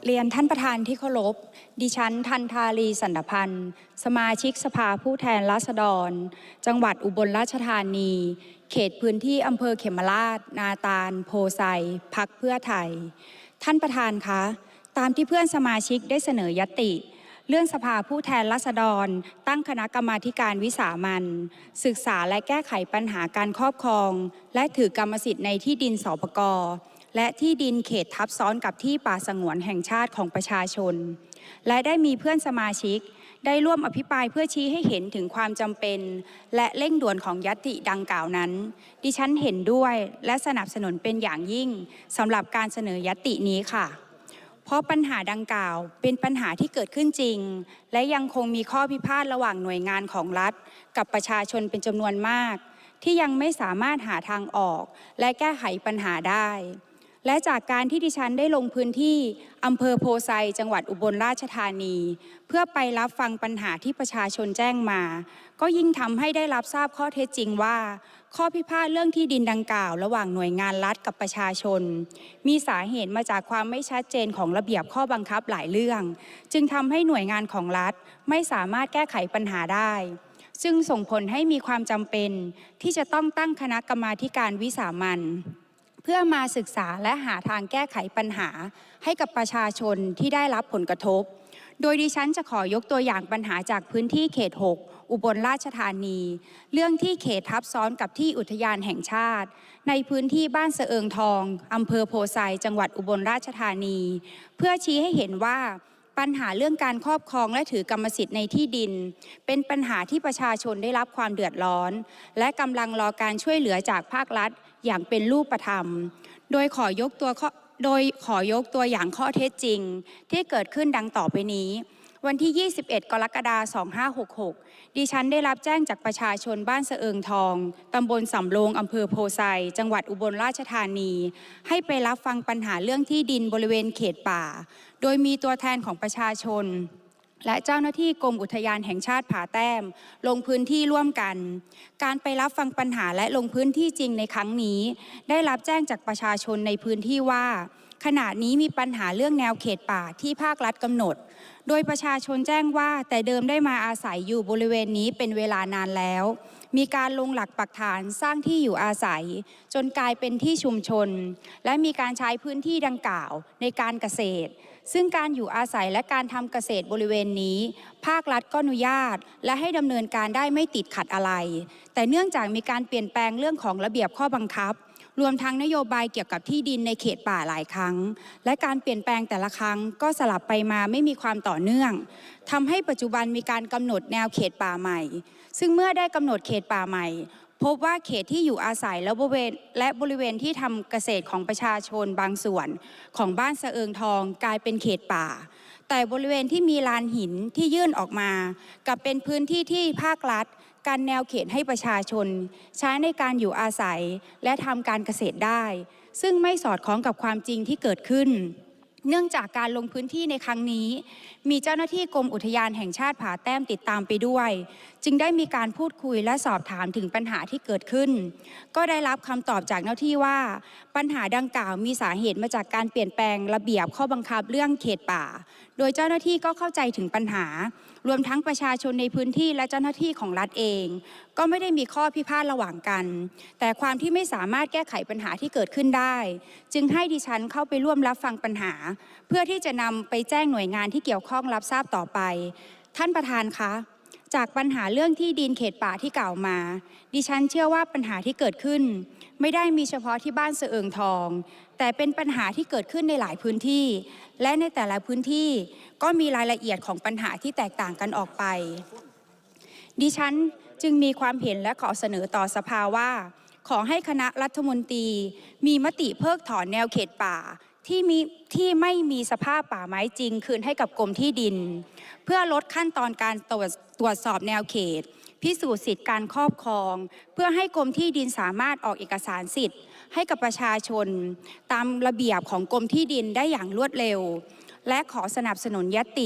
เรียนท่านประธานที่เคารพ ดิฉันทันธาลีสันตพันธ์สมาชิกสภาผู้แทนราษฎร จังหวัดอุบลราชธานี เขตพื้นที่อำเภอเขมราช นาตาล โพไซ พรรคเพื่อไทย ท่านประธานคะ ตามที่เพื่อนสมาชิกได้เสนอยติ เรื่องสภาผู้แทนราษฎร ตั้งคณะกรรมาธิการวิสามัญศึกษาและแก้ไขปัญหาการครอบครอง และถือกรรมสิทธิ์ในที่ดินสปก.และที่ดินเขตทับซ้อนกับที่ป่าสงวนแห่งชาติของประชาชน และได้มีเพื่อนสมาชิกได้ร่วมอภิปรายเพื่อชี้ให้เห็นถึงความจำเป็น และเร่งด่วนของญัตติดังกล่าวนั้น ดิฉันเห็นด้วยและสนับสนุนเป็นอย่างยิ่งสำหรับการเสนอญัตตินี้ค่ะเพราะปัญหาดังกล่าวเป็นปัญหาที่เกิดขึ้นจริงและยังคงมีข้อพิพาทระหว่างหน่วยงานของรัฐกับประชาชนเป็นจำนวนมากที่ยังไม่สามารถหาทางออกและแก้ไขปัญหาได้และจากการที่ดิฉันได้ลงพื้นที่อำเภอโพไซจังหวัดอุบลราชธานีเพื่อไปรับฟังปัญหาที่ประชาชนแจ้งมาก็ยิ่งทำให้ได้รับทราบข้อเท็จจริงว่าข้อพิพาทเรื่องที่ดินดังกล่าวระหว่างหน่วยงานรัฐกับประชาชนมีสาเหตุมาจากความไม่ชัดเจนของระเบียบข้อบังคับหลายเรื่องจึงทำให้หน่วยงานของรัฐไม่สามารถแก้ไขปัญหาได้ซึ่งส่งผลให้มีความจำเป็นที่จะต้องตั้งคณะกรรมาธิการวิสามัญเพื่อมาศึกษาและหาทางแก้ไขปัญหาให้กับประชาชนที่ได้รับผลกระทบโดยดิฉันจะขอยกตัวอย่างปัญหาจากพื้นที่เขต 6 อุบลราชธานีเรื่องที่เขตทับซ้อนกับที่อุทยานแห่งชาติในพื้นที่บ้านสะเอิงทองอำเภอโพไซจังหวัดอุบลราชธานีเพื่อชี้ให้เห็นว่าปัญหาเรื่องการครอบครองและถือกรรมสิทธิ์ในที่ดินเป็นปัญหาที่ประชาชนได้รับความเดือดร้อนและกำลังรอการช่วยเหลือจากภาครัฐอย่างเป็นรูปธรรมโดยขอยกตัวอย่างข้อเท็จจริงที่เกิดขึ้นดังต่อไปนี้วันที่ 21 กรกฎาคม 2566 ดิฉันได้รับแจ้งจากประชาชนบ้านสะเอิงทองตำบลสำโรงอำเภอโพไซจังหวัดอุบลราชธานีให้ไปรับฟังปัญหาเรื่องที่ดินบริเวณเขตป่าโดยมีตัวแทนของประชาชนและเจ้าหน้าที่กรมอุทยานแห่งชาติผาแต้มลงพื้นที่ร่วมกันการไปรับฟังปัญหาและลงพื้นที่จริงในครั้งนี้ได้รับแจ้งจากประชาชนในพื้นที่ว่าขณะนี้มีปัญหาเรื่องแนวเขตป่าที่ภาครัฐกำหนดโดยประชาชนแจ้งว่าแต่เดิมได้มาอาศัยอยู่บริเวณนี้เป็นเวลานานแล้วมีการลงหลักปักฐานสร้างที่อยู่อาศัยจนกลายเป็นที่ชุมชนและมีการใช้พื้นที่ดังกล่าวในการเกษตรซึ่งการอยู่อาศัยและการทำเกษตรบริเวณนี้ภาครัฐก็อนุญาตและให้ดำเนินการได้ไม่ติดขัดอะไรแต่เนื่องจากมีการเปลี่ยนแปลงเรื่องของระเบียบข้อบังคับรวมทั้งนโยบายเกี่ยวกับที่ดินในเขตป่าหลายครั้งและการเปลี่ยนแปลงแต่ละครั้งก็สลับไปมาไม่มีความต่อเนื่องทำให้ปัจจุบันมีการกำหนดแนวเขตป่าใหม่ซึ่งเมื่อได้กำหนดเขตป่าใหม่พบว่าเขตที่อยู่อาศัยและบริเวณที่ทำเกษตรของประชาชนบางส่วนของบ้านสะเอิงทองกลายเป็นเขตป่าแต่บริเวณที่มีลานหินที่ยื่นออกมากลับเป็นพื้นที่ที่ภาครัฐการแนวเขตให้ประชาชนใช้ในการอยู่อาศัยและทำการเกษตรได้ซึ่งไม่สอดคล้องกับความจริงที่เกิดขึ้นเนื่องจากการลงพื้นที่ในครั้งนี้มีเจ้าหน้าที่กรมอุทยานแห่งชาติผาแต้มติดตามไปด้วยจึงได้มีการพูดคุยและสอบถามถึงปัญหาที่เกิดขึ้นก็ได้รับคำตอบจากเจ้าหน้าที่ว่าปัญหาดังกล่าวมีสาเหตุมาจากการเปลี่ยนแปลงระเบียบข้อบังคับเรื่องเขตป่าโดยเจ้าหน้าที่ก็เข้าใจถึงปัญหารวมทั้งประชาชนในพื้นที่และเจ้าหน้าที่ของรัฐเองก็ไม่ได้มีข้อพิพาทระหว่างกันแต่ความที่ไม่สามารถแก้ไขปัญหาที่เกิดขึ้นได้จึงให้ดิฉันเข้าไปร่วมรับฟังปัญหาเพื่อที่จะนำไปแจ้งหน่วยงานที่เกี่ยวข้องรับทราบต่อไปท่านประธานคะจากปัญหาเรื่องที่ดินเขตป่าที่กล่าวมาดิฉันเชื่อว่าปัญหาที่เกิดขึ้นไม่ได้มีเฉพาะที่บ้านสะเอิงทองแต่เป็นปัญหาที่เกิดขึ้นในหลายพื้นที่และในแต่ละพื้นที่ก็มีรายละเอียดของปัญหาที่แตกต่างกันออกไปดิฉันจึงมีความเห็นและขอเสนอต่อสภาว่าขอให้คณะรัฐมนตรีมีมติเพิกถอนแนวเขตป่าที่ไม่มีสภาพป่าไม้จริงคืนให้กับกรมที่ดินเพื่อลดขั้นตอนการตรวจสอบแนวเขตพิสูจน์สิทธิการครอบครองเพื่อให้กรมที่ดินสามารถออกเอกสารสิทธิ์ให้กับประชาชนตามระเบียบของกรมที่ดินได้อย่างรวดเร็วและขอสนับสนุนญัตติ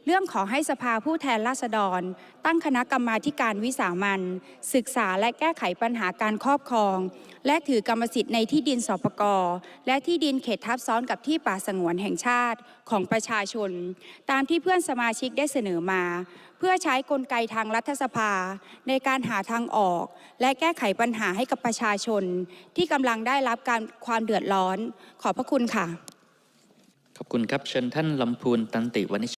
เรื่องขอให้สภาผู้แทนราษฎรตั้งคณะกรรมาการวิสามัญศึกษาและแก้ไขปัญหาการครอบครองและถือกรรมสิทธิ์ในที่ดินสปก.และที่ดินเขตทับซ้อนกับที่ป่าสงวนแห่งชาติของประชาชนตามที่เพื่อนสมาชิกได้เสนอมาเพื่อใช้กลไกทางรัฐสภาในการหาทางออกและแก้ไขปัญหาให้กับประชาชนที่กำลังได้รับความเดือดร้อนขอบพระคุณค่ะขอบคุณครับเชิญท่านลำพูนตันติวณิช